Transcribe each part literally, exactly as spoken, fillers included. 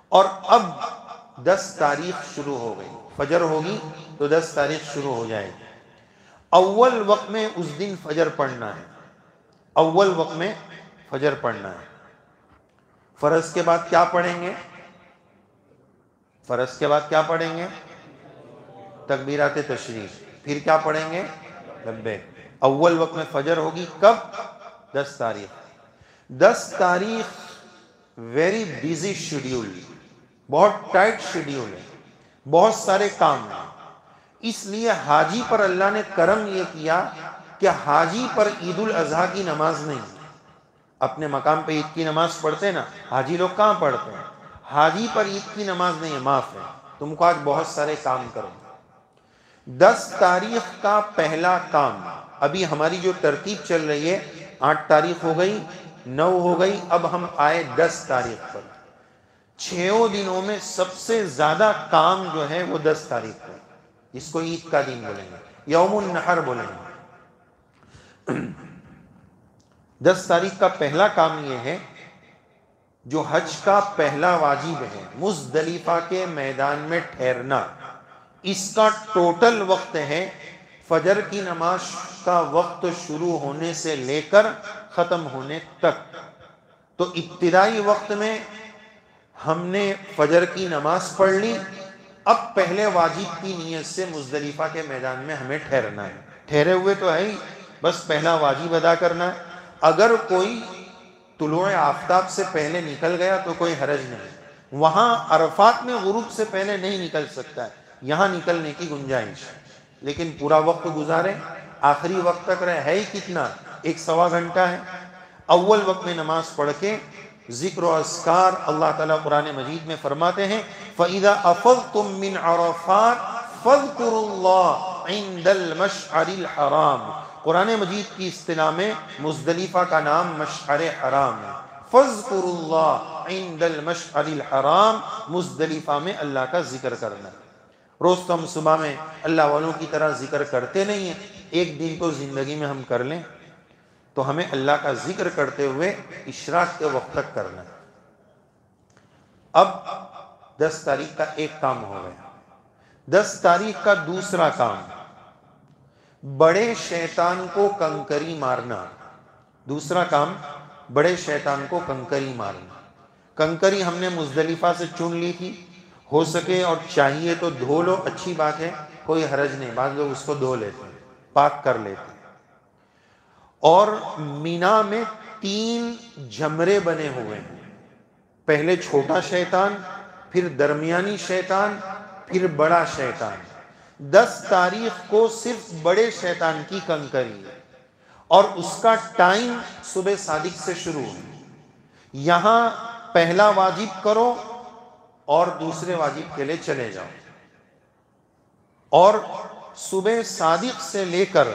اور اب دس تاریخ شروع ہو گئی، فجر ہوگی تو دس تاریخ شروع ہو جائے گی۔ اول وقت میں اس دن فجر پڑھنا ہے، اول وقت میں فجر پڑھنا ہے۔ فرض کے بعد کیا پڑھیں گے؟ فرض کے بعد کیا پڑھیں گے؟ تکبیرات تشریف۔ پھر کیا پڑھیں گے؟ لبیک۔ اول وقت میں فجر ہوگی کب؟ دس تاریخ۔ دس تاریخ ویری بیزی شیڈیول، بہت ٹائٹ شیڈیول ہے، بہت سارے کام ہیں۔ اس لیے حاجی پر اللہ نے کرم یہ کیا کہ حاجی پر عید الاضحیٰ کی نماز نہیں۔ اپنے مقام پہ عید کی نماز پڑھتے نا، حاجی لوگ کہاں پڑھتے ہیں؟ حاجی پر عید کی نماز نہیں ہے، معاف ہے، تم کو آج بہت سارے کام کرو۔ دس تاریخ کا پہلا کام، ابھی ہماری جو ترتیب چل رہی ہے، آٹھ تاریخ ہو گئی، نو ہو گئی، اب ہم آئے دس تاریخ پر۔ چھوں دنوں میں سب سے زیادہ کام جو ہے وہ دس تاریخ پر، اس کو عید کا دن بولیں گے، یوم النحر بولیں گے۔ دس تاریخ کا پہلا کام یہ ہے، جو حج کا پہلا واجب ہے، مزدلفہ کے میدان میں ٹھہرنا۔ اس کا ٹوٹل وقت ہے فجر کی نماز کا وقت شروع ہونے سے لے کر ختم ہونے تک۔ تو ابتدائی وقت میں ہم نے فجر کی نماز پڑھ لی، اب پہلے واجب کی نیت سے مزدلفہ کے میدان میں ہمیں ٹھہرنا ہے۔ ٹھہرے ہوئے تو ہے ہی، بس پہلا واجب ادا کرنا ہے۔ اگر کوئی طلوع آفتاب سے پہلے نکل گیا تو کوئی حرج نہیں، وہاں عرفات میں غروب سے پہلے نہیں نکل سکتا ہے، یہاں نکلنے کی گنجائش، لیکن پورا وقت گزارے، آخری وقت تک رہے، ہے ہی کتنا، ایک سوا گھنٹہ ہے۔ اول وقت میں نماز پڑھ کے ذکر و اذکار، اللہ تعالیٰ قرآن مجید میں فرماتے ہیں فَإِذَا أَفَضْتُم مِّنْ عَرَفَاتٍ فَاذْكُرُوا اللَّهَ عِندَ الْمَشْعَرِ الْحَرَامِ۔ قرآن مجید کی اصطلاح میں مزدلفہ کا نام مشعر حرام ہے۔ فَاذْكُرُوا اللَّهَ عِندَ الْمَشْعَرِ الْحَرَامِ، مزدلفہ میں اللہ کا ذکر کرنا۔ روز تو ہم صبح میں اللہ والوں کی طرح ذکر کرتے نہیں ہیں، ایک دن تو زندگی میں ہم کر لیں، تو ہمیں اللہ کا ذکر کرتے ہوئے اشراق کے وقت تک کرنا۔ اب دس تاریخ کا ایک کام ہو گیا۔ دس تاریخ کا دوسرا کام، بڑے شیطان کو کنکری مارنا۔ دوسرا کام، بڑے شیطان کو کنکری مارنا۔ کنکری ہم نے مزدلفہ سے چن لی تھی، ہو سکے اور چاہیے تو دھو لو، اچھی بات ہے، کوئی حرج نہیں، بعض لوگ اس کو دھو لیتے ہیں، پاک کر لیتے ہیں۔ اور مینا میں تین جمرے بنے ہوئے ہیں، پہلے چھوٹا شیطان، پھر درمیانی شیطان، پھر بڑا شیطان۔ دس تاریخ کو صرف بڑے شیطان کی کنکری ہے، اور اس کا ٹائم صبح صادق سے شروع ہے۔ یہاں پہلا واجب کرو اور دوسرے واجب کے لیے چلے جاؤ، اور صبح صادق سے لے کر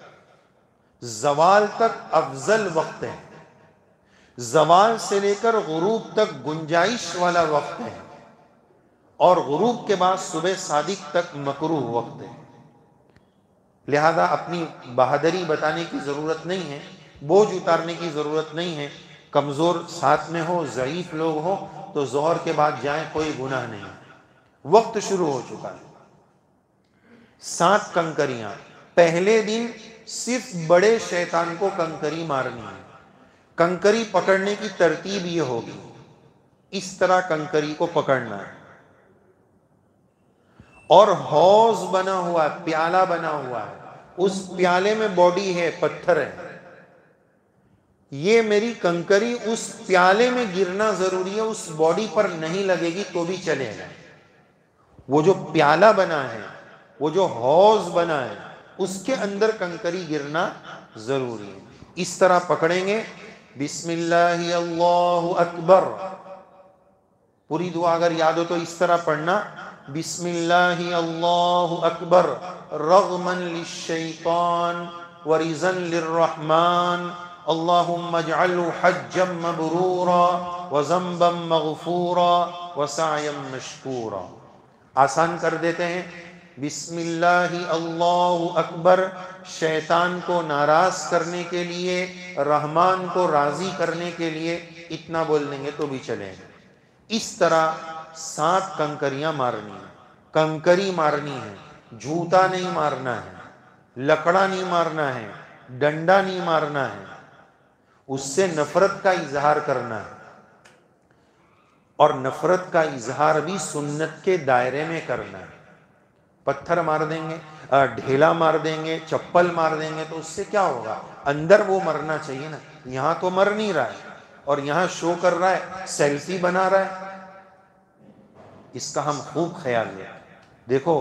زوال تک افضل وقت ہے، زوال سے لے کر غروب تک گنجائش والا وقت ہے، اور غروب کے بعد صبح صادق تک مکروہ وقت ہے۔ لہذا اپنی بہادری بتانے کی ضرورت نہیں ہے، بوجھ اتارنے کی ضرورت نہیں ہے۔ کمزور ساتھ میں ہو، ضعیف لوگ ہو تو ظہر کے بعد جائیں، کوئی گناہ نہیں، وقت شروع ہو چکا ہے۔ سات کنکریاں، پہلے دن صرف بڑے شیطان کو کنکری مارنی ہے۔ کنکری پکڑنے کی ترتیب یہ ہوگی، اس طرح کنکری کو پکڑنا ہے، اور حوض بنا ہوا ہے، پیالہ بنا ہوا ہے، اس پیالے میں باڈی ہے، پتھر ہے، یہ میری کنکری اس پیالے میں گرنا ضروری ہے، اس باڈی پر نہیں لگے گی تو بھی چلے گا۔ وہ جو پیالہ بنا ہے، وہ جو حوض بنا ہے، اس کے اندر کنکری گرنا ضروری ہے۔ اس طرح پکڑیں گے، بسم اللہ اللہ اکبر، پوری دعا اگر یاد ہو تو اس طرح پڑھنا، بسم اللہ اللہ اکبر رغما للشیطان ورزا للرحمن اللہم اجعلہ حجا مبرورا وذنبا مغفورا وسعیا مشکورا۔ آسان کر دیتے ہیں، بسم اللہ اللہ اکبر شیطان کو ناراض کرنے کے لیے، رحمان کو راضی کرنے کے لیے، اتنا بول دیں گے تو بھی چلے گا۔ اس طرح سات کنکریاں مارنی ہیں. کنکری مارنی ہے, جھوٹا نہیں مارنا ہے, لکڑا نہیں مارنا ہے, ڈنڈا نہیں مارنا ہے, اس سے نفرت کا اظہار کرنا ہے. اور نفرت کا اظہار بھی سنت کے دائرے میں کرنا ہے. پتھر مار دیں گے, ڈھیلا مار دیں گے, چپل مار دیں گے تو اس سے کیا ہوگا؟ اندر وہ مرنا چاہیے نا. یہاں تو مر نہیں رہا ہے اور یہاں شو کر رہا ہے, سیلفی بنا رہا ہے. اس کا ہم خوب خیال لیں. دیکھو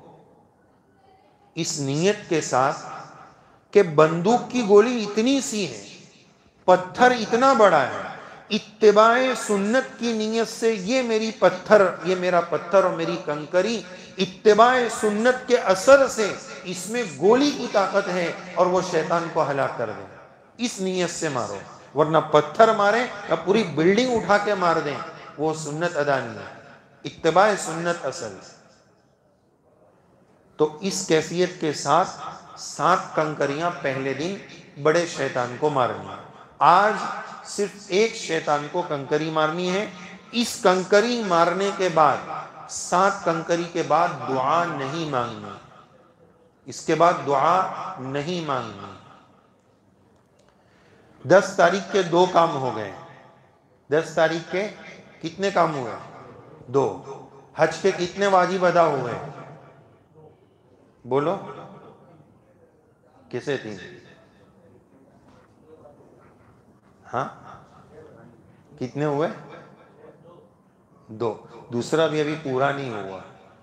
اس نیت کے ساتھ کہ بندوق کی گولی اتنی سی ہے, پتھر اتنا بڑا ہے, اتباع سنت کی نیت سے یہ میری پتھر, یہ میرا پتھر اور میری کنکری اتباع سنت کے اثر سے اس میں گولی کی طاقت ہے اور وہ شیطان کو ہلاک کر دے. اس نیت سے مارو, ورنہ پتھر ماریں یا پوری بلڈنگ اٹھا کے مار دیں, وہ سنت ادا نہیں ہے. اتباع سنت اصل. تو اس کیفیت کے ساتھ سات کنکریاں پہلے دن بڑے شیطان کو مارنی ہے. آج صرف ایک شیطان کو کنکری مارنی ہے. اس کنکری مارنے کے بعد, سات کنکری کے بعد دعا نہیں مانگنی. اس کے بعد دعا نہیں مانگنی. دس تاریخ کے دو کام ہو گئے. دس تاریخ کے کتنے کام ہوئے؟ دو. حج کے کتنے واجب ادا ہوئے؟ بولو کیسے تین؟ ہاں کتنے ہوئے؟ دو. دوسرا بھی ابھی پورا نہیں ہوا.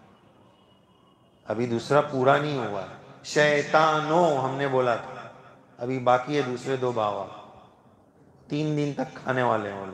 ابھی دوسرا پورا نہیں ہوا. شیطانوں ہم نے بولا تھا, ابھی باقی ہے دوسرے دو باوا. تین دن تک کھانے والے والے.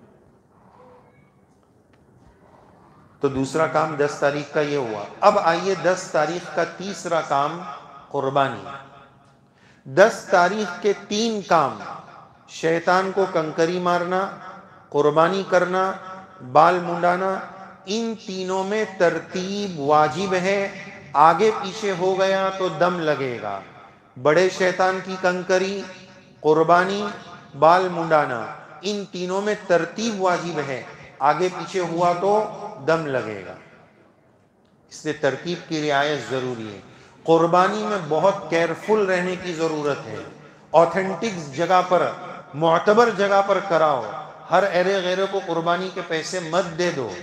تو دوسرا کام دس تاریخ کا یہ ہوا. اب آئیے دس تاریخ کا تیسرا کام, قربانی. دس تاریخ کے تین کام, شیطان کو کنکری مارنا, قربانی کرنا, بال منڈانا, ان تینوں میں ترتیب واجب ہے. آگے پیچھے ہو گیا تو دم لگے گا. بڑے شیطان کی کنکری, قربانی, بال منڈانا, ان تینوں میں ترتیب واجب ہے. آگے پیچھے ہوا تو دم لگے گا. اس لیے ترتیب کی رعایت ضروری ہے. قربانی میں بہت کیئرفل رہنے کی ضرورت ہے. آتھینٹک جگہ پر, معتبر جگہ پر کراؤ. ہر ایرے غیرے کو قربانی کے پیسے مت دے دو.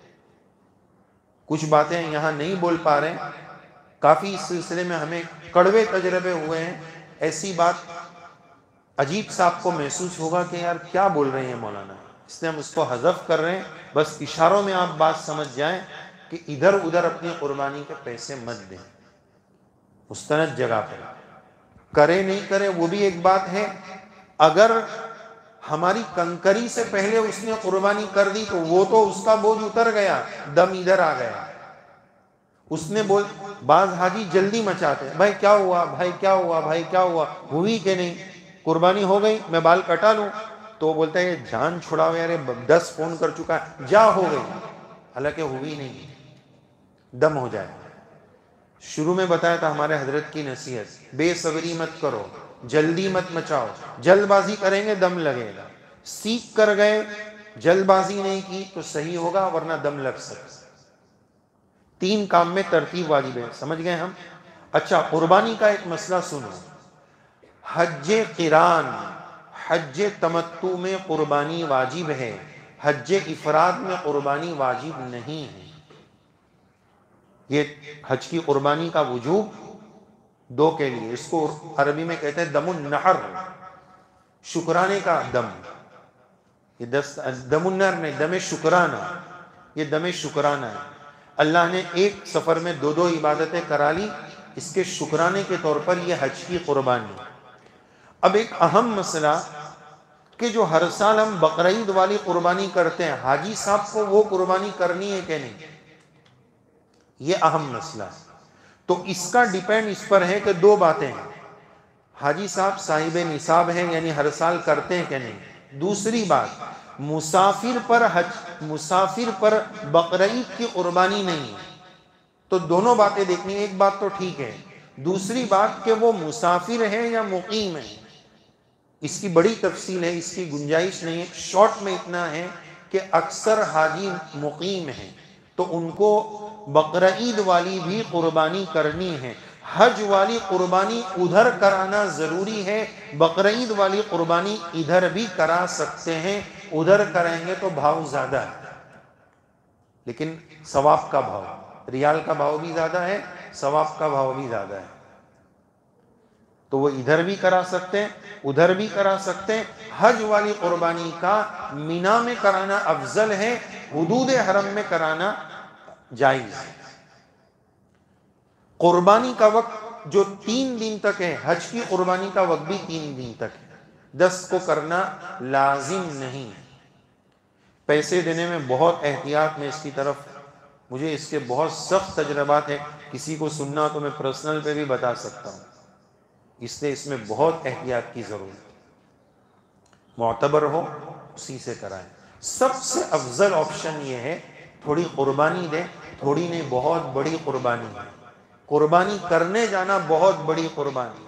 کچھ باتیں یہاں نہیں بول پا رہے, کافی اس سلسلے میں ہمیں کڑوے تجربے ہوئے ہیں. ایسی بات عجیب سا آپ کو محسوس ہوگا کہ یار کیا بول رہے ہیں مولانا, اس لیے ہم اس کو حذف کر رہے ہیں. بس اشاروں میں آپ بات سمجھ جائیں کہ ادھر ادھر اپنی قربانی کے پیسے مت دیں. مستند جگہ پر کرے نہیں کرے وہ بھی ایک بات ہے. اگر ہماری کنکری سے پہلے اس نے قربانی کر دی تو وہ تو اس کا بوجھ اتر گیا, دم ادھر آ گیا. اس نے بول, بعض حاجی جلدی مچاتے ہیں, بھائی کیا ہوا, بھائی کیا ہوا, بھائی کیا ہوا, ہوئی کہ نہیں, قربانی ہو گئی, میں بال کٹا لوں. تو بولتا ہے جان چھڑاؤ یار, دس فون کر چکا ہے, جا ہو گئی. حالانکہ ہوئی نہیں, دم ہو جائے. شروع میں بتایا تھا ہمارے حضرت کی نصیحت, بے صبری مت کرو, جلدی مت مچاؤ. جلد بازی کریں گے دم لگے گا. سیکھ کر گئے, جلد بازی نہیں کی تو صحیح ہوگا, ورنہ دم لگ سکتا. تین کام میں ترتیب واجب ہے. سمجھ گئے ہم؟ اچھا, قربانی کا ایک مسئلہ سنو. حج قران, حج تمتع میں قربانی واجب ہے, حج افراد میں قربانی واجب نہیں ہے. یہ حج کی قربانی کا وجوب دو کے لیے, اس کو عربی میں کہتے ہیں دم النحر, شکرانے کا دم. یہ دم النحر نہیں, دم شکرانہ, یہ دم شکرانہ ہے. اللہ نے ایک سفر میں دو دو عبادتیں کرا لی, اس کے شکرانے کے طور پر یہ حج کی قربانی. اب ایک اہم مسئلہ کہ جو ہر سال ہم بقرعید والی قربانی کرتے ہیں, حاجی صاحب کو وہ قربانی کرنی ہے کہ نہیں, یہ اہم مسئلہ ہے. تو اس کا ڈیپینڈ اس پر ہے کہ دو باتیں ہیں, حاجی صاحب صاحب نصاب ہیں یعنی ہر سال کرتے ہیں کہ نہیں. دوسری بات, مسافر پر حج, مسافر پر بقرعید کی قربانی نہیں ہے. تو دونوں باتیں دیکھنی. ایک بات تو ٹھیک ہے, دوسری بات کہ وہ مسافر ہیں یا مقیم ہیں, اس کی بڑی تفصیل ہے, اس کی گنجائش نہیں ہے. شارٹ میں اتنا ہے کہ اکثر حاجی مقیم ہیں تو ان کو بقرعید والی بھی قربانی کرنی ہے، حج والی قربانی ادھر کرانا ضروری ہے، بقرعید والی قربانی ادھر بھی کرا سکتے ہیں، ادھر کریں گے تو بھاؤ زیادہ ہے، لیکن ثواب کا بھاؤ، ریال کا بھاؤ بھی زیادہ ہے، ثواب کا بھاؤ بھی زیادہ ہے، تو وہ ادھر بھی کرا سکتے ہیں، ادھر بھی کرا سکتے ہیں۔ حج والی قربانی کا مینا میں کرانا افضل ہے، حدود حرم میں کرانا جائز ہے۔ قربانی کا وقت جو تین دن تک ہے، حج کی قربانی کا وقت بھی تین دن تک ہے، دس کو کرنا لازم نہیں۔ پیسے دینے میں بہت احتیاط، میں اس کی طرف، مجھے اس کے بہت سخت تجربات ہیں، کسی کو سننا تو میں پرسنل پہ بھی بتا سکتا ہوں، اس لیے اس میں بہت احتیاط کی ضرورت ہے۔ معتبر ہو اسی سے کرائیں۔ سب سے افضل آپشن یہ ہے تھوڑی قربانی دیں، تھوڑی نہیں بہت بڑی قربانی ہے، قربانی کرنے جانا بہت بڑی قربانی،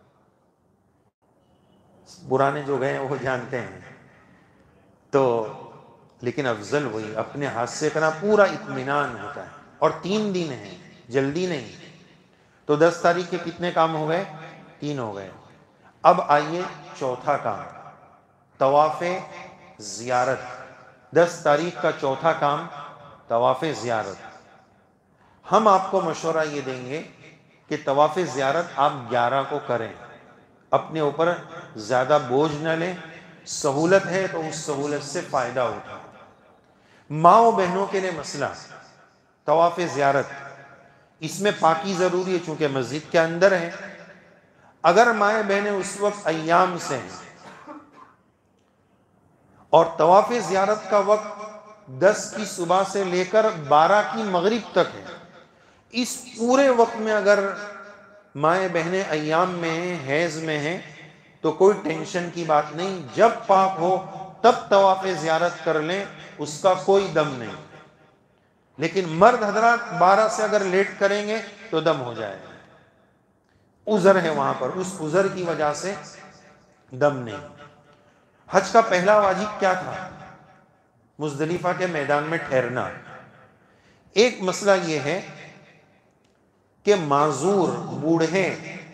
پرانے جو گئے وہ جانتے ہیں، تو لیکن افضل وہی اپنے ہاتھ سے کرنا، پورا اطمینان ہوتا ہے، اور تین دن ہیں، جلدی نہیں۔ تو دس تاریخ کے کتنے کام ہو گئے؟ تین ہو گئے۔ اب آئیے چوتھا کام، طواف زیارت۔ دس تاریخ کا چوتھا کام طواف زیارت۔ ہم آپ کو مشورہ یہ دیں گے کہ طواف زیارت آپ گیارہ کو کریں، اپنے اوپر زیادہ بوجھ نہ لیں، سہولت ہے تو اس سہولت سے فائدہ اٹھائیں۔ ماں و بہنوں کے لیے مسئلہ طواف زیارت، اس میں پاکی ضروری ہے چونکہ مسجد کے اندر ہے۔ اگر مائیں بہنیں اس وقت ایام سے ہیں اور طواف زیارت کا وقت دس کی صبح سے لے کر بارہ کی مغرب تک ہے، اس پورے وقت میں اگر مائیں بہنیں ایام میں ہیں، حیض میں ہیں، تو کوئی ٹینشن کی بات نہیں، جب پاک ہو تب طواف زیارت کر لیں، اس کا کوئی دم نہیں۔ لیکن مرد حضرات بارہ سے اگر لیٹ کریں گے تو دم ہو جائے گا، عذر ہے وہاں پر، اس عذر کی وجہ سے دم نہیں۔ حج کا پہلا واجب کیا تھا؟ مزدلفہ کے میدان میں ٹھہرنا۔ ایک مسئلہ یہ ہے کہ معذور، بوڑھے،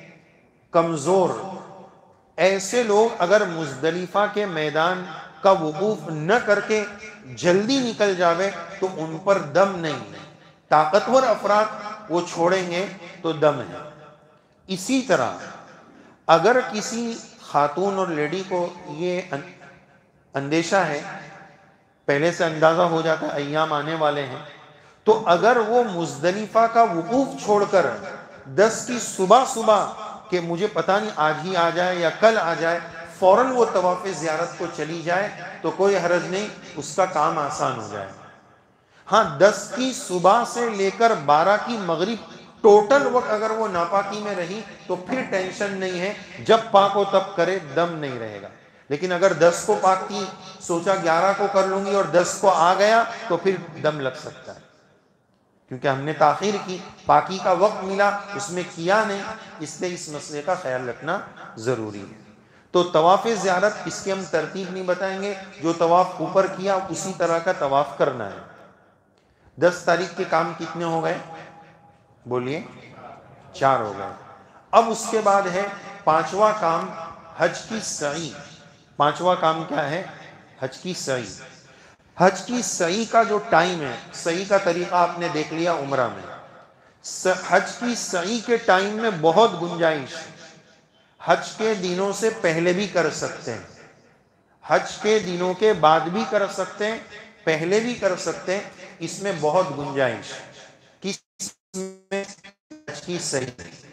کمزور، ایسے لوگ اگر مزدلفہ کے میدان کا وقوف نہ کر کے جلدی نکل جاوے تو ان پر دم نہیں ہے، طاقتور افراد وہ چھوڑیں گے تو دم ہے۔ اسی طرح اگر کسی خاتون اور لیڈی کو یہ اندیشہ ہے، پہلے سے اندازہ ہو جاتا ہے ایام آنے والے ہیں، تو اگر وہ مزدلفہ کا وقوف چھوڑ کر دس کی صبح صبح کہ مجھے پتہ نہیں آج ہی آ جائے یا کل آ جائے، فوراً وہ طواف زیارت کو چلی جائے تو کوئی حرج نہیں، اس کا کام آسان ہو جائے۔ ہاں، دس کی صبح سے لے کر بارہ کی مغرب ٹوٹل وقت اگر وہ ناپاکی میں رہی تو پھر ٹینشن نہیں ہے، جب پاک ہو تب کرے، دم نہیں رہے گا۔ لیکن اگر دس کو پاک کی، سوچا گیارہ کو کر لوں گی اور دس کو آ گیا تو پھر دم لگ سکتا ہے، کیونکہ ہم نے تاخیر کی، پاکی کا وقت ملا اس میں کیا نہیں، اس لیے اس مسئلے کا خیال رکھنا ضروری ہے۔ تو طواف زیارت اس کی ہم ترتیب نہیں بتائیں گے، جو طواف اوپر کیا اسی طرح کا طواف کرنا ہے۔ دس تاریخ کے کام کتنے ہو گئے؟ بولیے، چار ہو گئے۔ اب اس کے بعد ہے پانچواں کام، حج کی سعی۔ پانچواں کام کیا ہے؟ حج کی سعی۔ حج کی سعی کا جو ٹائم ہے، سعی کا طریقہ آپ نے دیکھ لیا عمرہ میں، حج کی سعی کے ٹائم میں بہت گنجائش، حج کے دنوں سے پہلے بھی کر سکتے ہیں، حج کے دنوں کے بعد بھی کر سکتے ہیں، پہلے بھی کر سکتے ہیں، اس میں بہت گنجائش۔ کس میں؟ حج کی سعی۔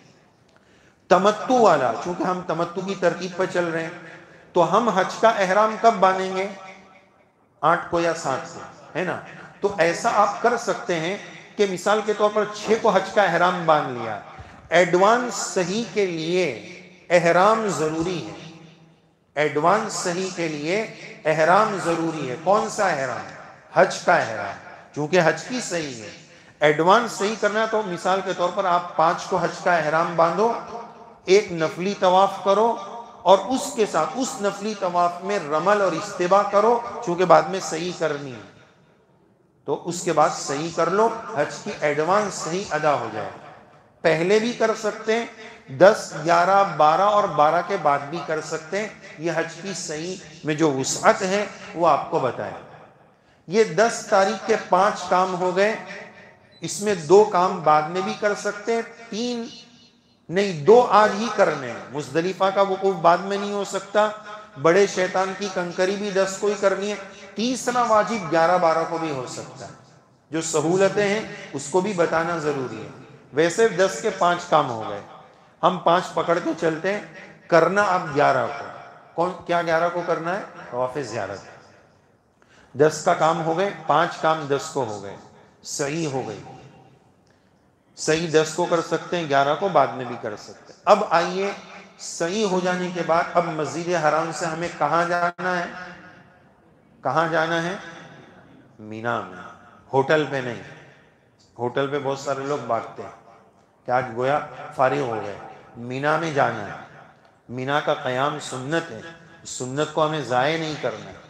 تمتع والا، چونکہ ہم تمتع کی ترتیب پر چل رہے ہیں تو ہم حج کا احرام کب باندھیں گے؟ آٹھ کو یا سات کو، ہے نا؟ تو ایسا آپ کر سکتے ہیں کہ مثال کے طور پر چھ کو حج کا احرام باندھ لیا۔ ایڈوانس صحیح کے لیے احرام ضروری ہے، ایڈوانس صحیح کے لیے احرام ضروری ہے۔ کون سا احرام؟ حج کا احرام، چونکہ حج کی صحیح ہے۔ ایڈوانس صحیح کرنا تو مثال کے طور پر آپ پانچ کو حج کا احرام باندھو، ایک نفلی طواف کرو اور اس کے ساتھ اس نفلی طواف میں رمل اور استباء کرو، چونکہ بعد میں صحیح کرنی ہے تو اس کے بعد صحیح کر لو، حج کی ایڈوانس صحیح ادا ہو جائے۔ پہلے بھی کر سکتے ہیں، دس گیارہ بارہ اور بارہ کے بعد بھی کر سکتے ہیں، یہ حج کی صحیح میں جو وسعت ہے وہ آپ کو بتائے۔ یہ دس تاریخ کے پانچ کام ہو گئے، اس میں دو کام بعد میں بھی کر سکتے ہیں، تین نہیں، دو آج ہی کرنے ہیں۔ مزدلفہ کا وقوف بعد میں نہیں ہو سکتا، بڑے شیطان کی کنکری بھی دس کو ہی کرنی ہے، تیسرا واجب گیارہ بارہ کو بھی ہو سکتا ہے۔ جو سہولتیں ہیں اس کو بھی بتانا ضروری ہے۔ ویسے دس کے پانچ کام ہو گئے، ہم پانچ پکڑ کے چلتے ہیں، کرنا اب گیارہ کو۔ کون کیا گیارہ کو کرنا ہے؟ طواف زیارت۔ دس کا کام ہو گئے، پانچ کام دس کو ہو گئے، صحیح ہو گئی۔ صحیح دس کو کر سکتے ہیں، گیارہ کو بعد میں بھی کر سکتے ہیں۔ اب آئیے، صحیح ہو جانے کے بعد اب مسجد حرام سے ہمیں کہاں جانا ہے؟ کہاں جانا ہے؟ مینا میں، ہوٹل پہ نہیں۔ ہوٹل پہ بہت سارے لوگ بھاگتے ہیں کہ آج گویا فارغ ہو گئے، مینا میں جانا ہے۔ مینا کا قیام سنت ہے، سنت کو ہمیں ضائع نہیں کرنا ہے۔